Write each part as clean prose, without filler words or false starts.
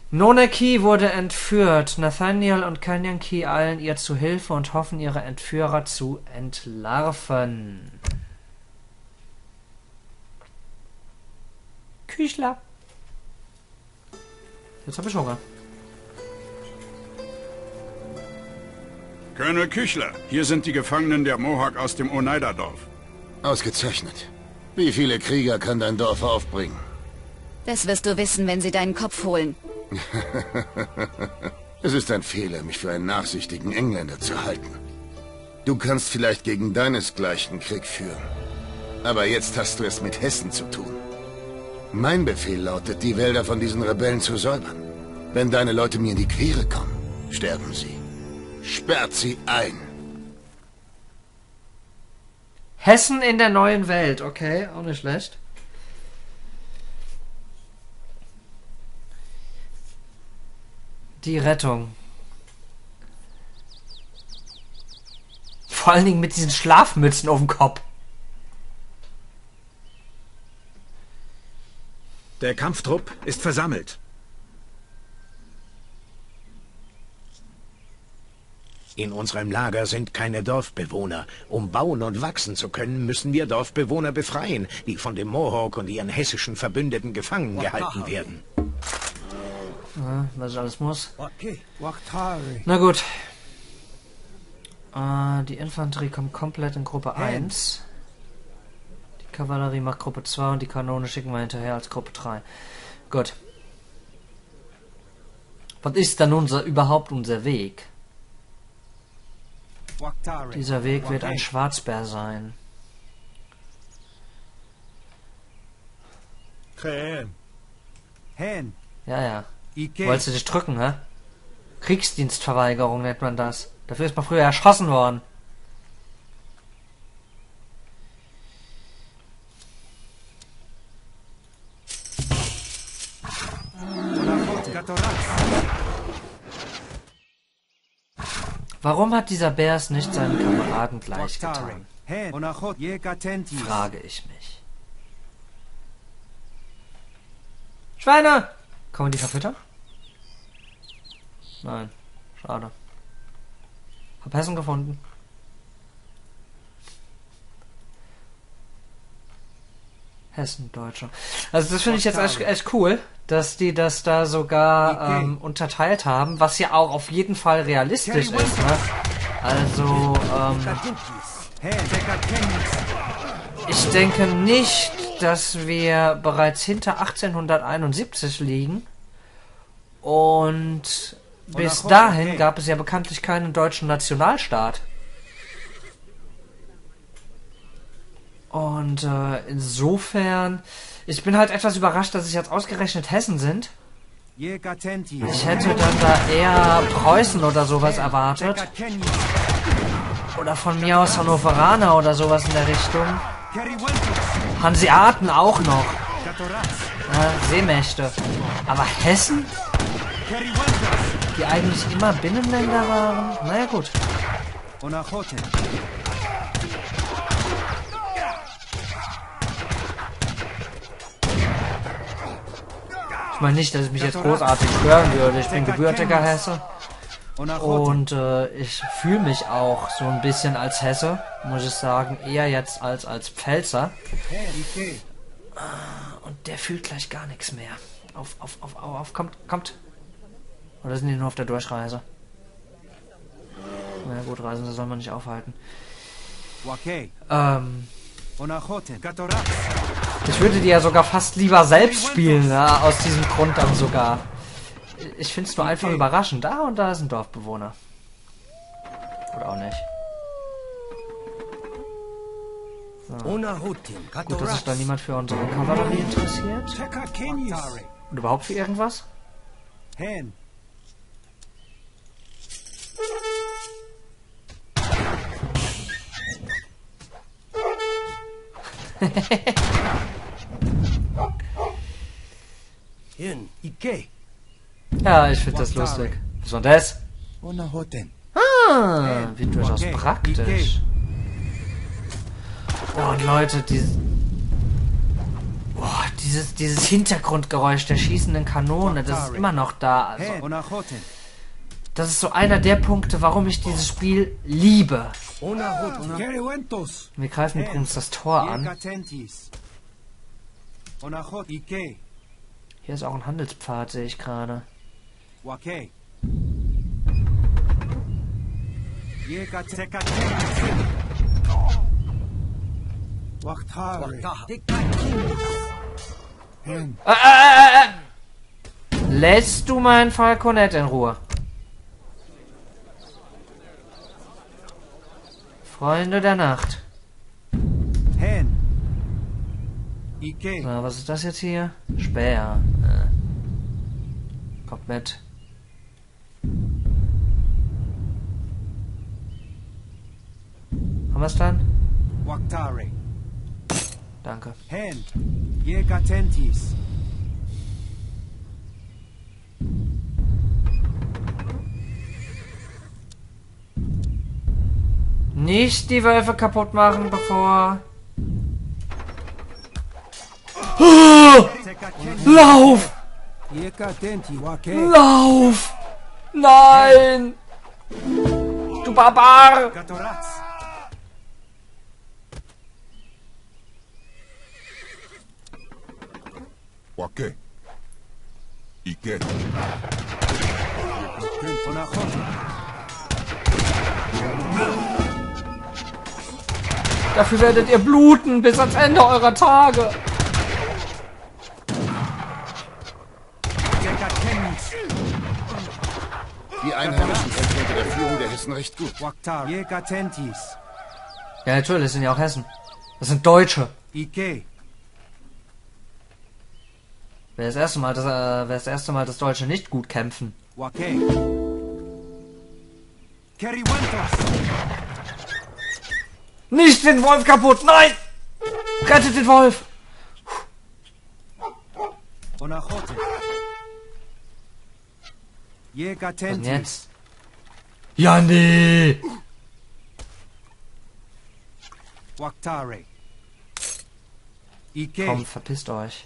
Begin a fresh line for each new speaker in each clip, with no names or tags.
Nona Key wurde entführt. Nathaniel und Canyon Key eilen ihr zu Hilfe und hoffen, ihre Entführer zu entlarven. Küchler. Jetzt habe ich Hunger.
Colonel Küchler, hier sind die Gefangenen der Mohawk aus dem Oneida-Dorf.
Ausgezeichnet. Wie viele Krieger kann dein Dorf aufbringen?
Das wirst du wissen, wenn sie deinen Kopf holen.
Es ist ein Fehler, mich für einen nachsichtigen Engländer zu halten. Du kannst vielleicht gegen deinesgleichen Krieg führen. Aber jetzt hast du es mit Hessen zu tun. Mein Befehl lautet, die Wälder von diesen Rebellen zu säubern. Wenn deine Leute mir in die Quere kommen, sterben sie. Sperrt sie ein.
Hessen in der neuen Welt. Okay, auch nicht schlecht. Die Rettung. Vor allen Dingen mit diesen Schlafmützen auf dem Kopf.
Der Kampftrupp ist versammelt. In unserem Lager sind keine Dorfbewohner. Um bauen und wachsen zu können, müssen wir Dorfbewohner befreien, die von dem Mohawk und ihren hessischen Verbündeten gefangen gehalten werden.
Ja, was ich alles muss. Na gut. Die Infanterie kommt komplett in Gruppe 1. Die Kavallerie macht Gruppe 2 und die Kanone schicken wir hinterher als Gruppe 3. Gut. Was ist dann überhaupt unser Weg? Dieser Weg wird ein Schwarzbär sein. Ja, ja. Wolltest du dich drücken, hä? Kriegsdienstverweigerung nennt man das. Dafür ist man früher erschossen worden. Warum hat dieser Bär es nicht seinen Kameraden gleich getan? Frage ich mich. Schweine! Kann man die verfüttern? Nein. Schade. Hab Hessen gefunden. Hessen, Deutscher. Also das finde ich jetzt echt cool, dass die das da sogar unterteilt haben, was ja auch auf jeden Fall realistisch ist. Ne? Also, ich denke nicht, dass wir bereits hinter 1871 liegen. Und bis dahin gab es ja bekanntlich keinen deutschen Nationalstaat. Und insofern, ich bin halt etwas überrascht, dass es jetzt ausgerechnet Hessen sind. Ich hätte dann da eher Preußen oder sowas erwartet. Oder von mir aus Hannoveraner oder sowas in der Richtung. Hanseaten auch noch. Seemächte. Aber Hessen? Die eigentlich immer Binnenländer waren? Naja, gut. Ich meine nicht, dass ich mich jetzt großartig stören würde. Ich bin gebürtiger Hesse. Und ich fühle mich auch so ein bisschen als Hesse, muss ich sagen. Eher jetzt als Pfälzer. Und der fühlt gleich gar nichts mehr. Auf, kommt. Oder sind die nur auf der Durchreise? Na gut, Reisende soll man nicht aufhalten. Ich würde die ja sogar fast lieber selbst spielen, ja, aus diesem Grund dann sogar. Ich finde es nur einfach überraschend. Da und da ist ein Dorfbewohner. Oder auch nicht. So. Gut, dass sich da niemand für unsere Kavallerie interessiert. Und überhaupt für irgendwas? Ja, ich finde das lustig. Was war das? Ah, wie durchaus praktisch. Oh, und Leute, die... Boah, dieses Hintergrundgeräusch der schießenden Kanone, das ist immer noch da. Also, das ist so einer der Punkte, warum ich dieses Spiel liebe. Wir greifen übrigens das Tor an. Hier ist auch ein Handelspfad, sehe ich gerade. Lässt du mein Falconet in Ruhe? Freunde der Nacht. Na, was ist das jetzt hier? Späher. Kommt mit. Haben wir es dann? Danke. Nicht die Wölfe kaputt machen, bevor... Oh! Lauf! Lauf! Nein! Du Barbar!
Wake. Ike.
Dafür werdet ihr bluten bis ans Ende eurer Tage.
Die Einheimischen kämpfen unter der Führung der Hessen recht gut.
Ja, natürlich, das sind ja auch Hessen. Das sind Deutsche. Wer das erste Mal das Deutsche nicht gut kämpfen. Nicht den Wolf kaputt, nein! Rettet den Wolf! Was denn jetzt? Ja, nee! Komm, verpisst euch.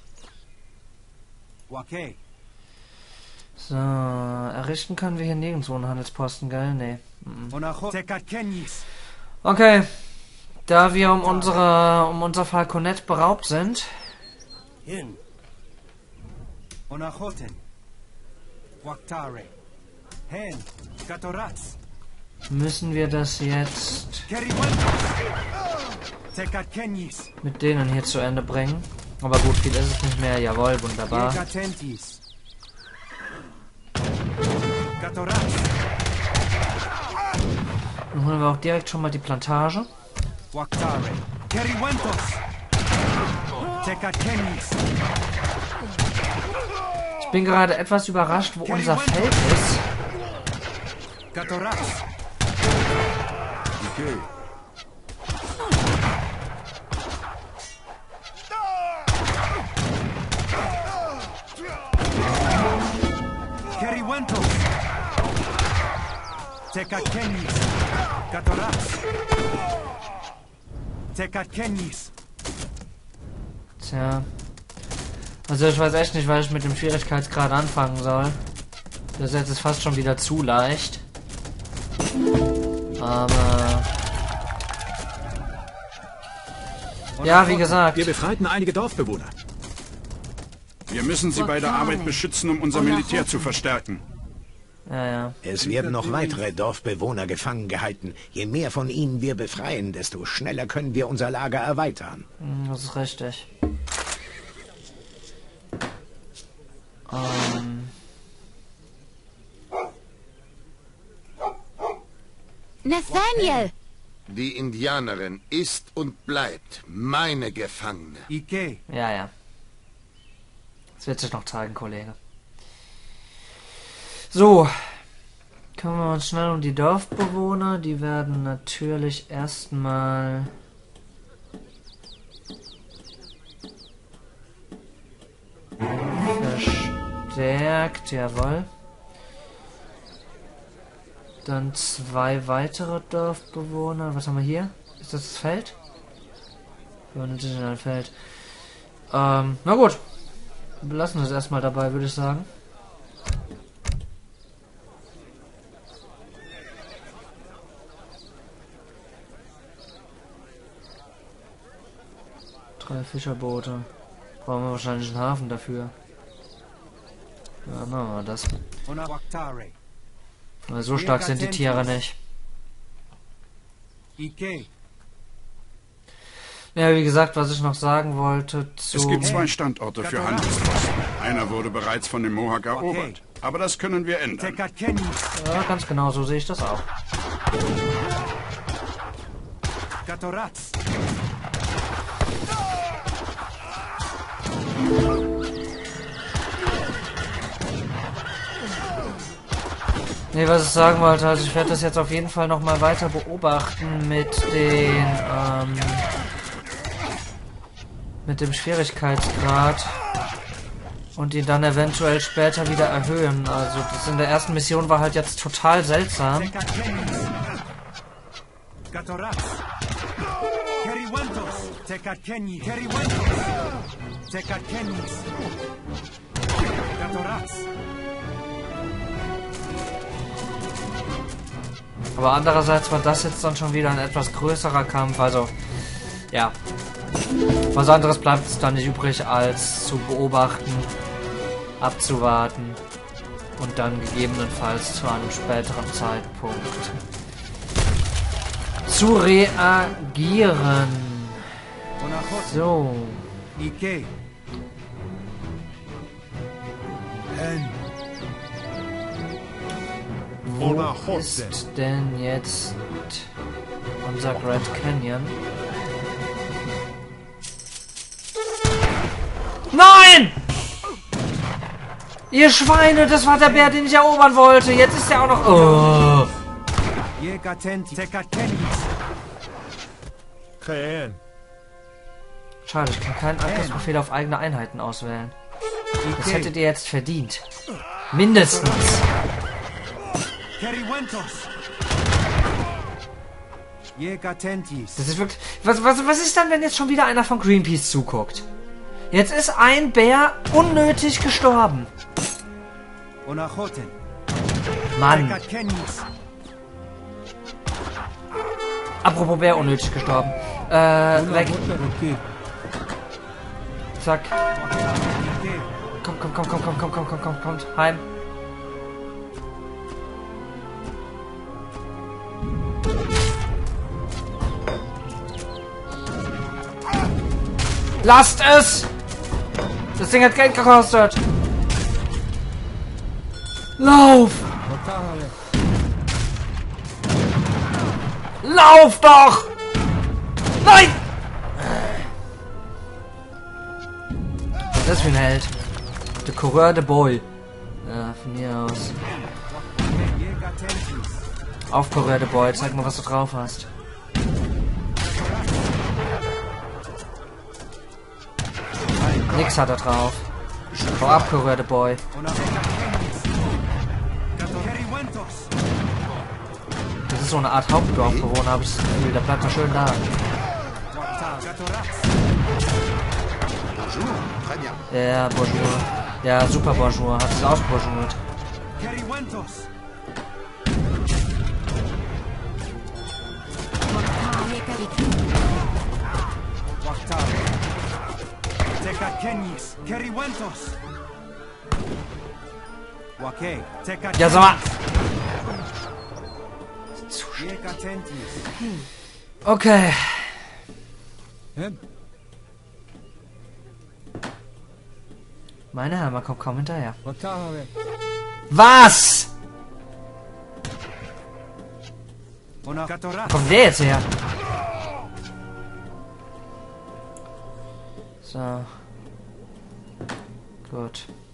So, errichten können wir hier nirgendwo einen Handelsposten, gell? Nee. Okay. Da wir um unser Falconet beraubt sind, müssen wir das jetzt mit denen hier zu Ende bringen. Aber gut, viel ist es nicht mehr. Jawohl, wunderbar. Dann holen wir auch direkt schon mal die Plantage. Ich bin gerade etwas überrascht, wo unser Feld ist. Tja. Also ich weiß echt nicht, weil ich mit dem Schwierigkeitsgrad anfangen soll. Das jetzt ist fast schon wieder zu leicht. Aber... Ja, wie gesagt.
Wir befreiten einige Dorfbewohner.
Wir müssen sie bei der Arbeit beschützen, um unser Militär zu verstärken.
Ja, ja.
Es werden noch weitere Dorfbewohner gefangen gehalten. Je mehr von ihnen wir befreien, desto schneller können wir unser Lager erweitern.
Das ist richtig.
Nathaniel!
Die Indianerin ist und bleibt meine Gefangene.
Ja, ja. Das wird sich noch zeigen, Kollege. So. Kümmern wir uns schnell um die Dorfbewohner. Die werden natürlich erstmal... verstärkt, jawohl. Dann 2 weitere Dorfbewohner. Was haben wir hier? Ist das das Feld? Ja, natürlich ein Feld. Na gut. Wir lassen es erstmal dabei, würde ich sagen. Drei Fischerboote. Brauchen wir wahrscheinlich einen Hafen dafür. Ja, machen wir das. Weil so stark sind die Tiere nicht. Ja, wie gesagt, was ich noch sagen wollte zu...
Es gibt 2 Standorte für Handelsposten. Einer wurde bereits von den Mohawk erobert. Aber das können wir ändern.
Ja, ganz genau, so sehe ich das auch. Nee, was ich sagen wollte, also ich werde das jetzt auf jeden Fall noch mal weiter beobachten mit dem Schwierigkeitsgrad und ihn dann eventuell später wieder erhöhen. Also das in der ersten Mission war halt jetzt total seltsam. Aber andererseits war das jetzt dann schon wieder ein etwas größerer Kampf, also ja. Was anderes bleibt es dann nicht übrig, als zu beobachten, abzuwarten und dann gegebenenfalls zu einem späteren Zeitpunkt zu reagieren. So. Wo ist denn jetzt unser Grand Canyon? Nein! Ihr Schweine, das war der Bär, den ich erobern wollte. Jetzt ist er auch noch... Oh. Schade, ich kann keinen Angriffsbefehl auf eigene Einheiten auswählen. Das hättet ihr jetzt verdient. Mindestens. Das ist wirklich... Was ist dann, wenn jetzt schon wieder einer von Greenpeace zuguckt? Jetzt ist ein Bär unnötig gestorben. Mann. Apropos Bär unnötig gestorben. Weg. Zack. Kommt. Heim. Lasst es! Das Ding hat Geld gekostet. Lauf! Lauf doch! Nein! Das ist für ein Held. Der Coureur de Boy. Ja, von mir aus. Auf Coureur de Boy, zeig mal, was du drauf hast. Nix hat er drauf. Hau ab, Coureur de Boy. Das ist so eine Art Hauptdorfbewohner, habe ich das Gefühl. Der bleibt mal schön da. Ja, Bonjour. Ja, super Bonjour. Hat es ausbonjourt. Ja, sag mal. Okay. Meine Hammer kommt kaum hinterher. Was? Wo kommt der jetzt her? So. Gut.